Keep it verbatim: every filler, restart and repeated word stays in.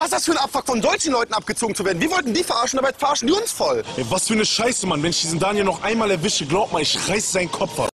Was ist das für ein Abfuck, von deutschen Leuten abgezogen zu werden? Wir wollten die verarschen, dabei verarschen die uns voll. Ey, was für eine Scheiße, Mann. Wenn ich diesen Daniel noch einmal erwische, glaub mal, ich reiß seinen Kopf ab.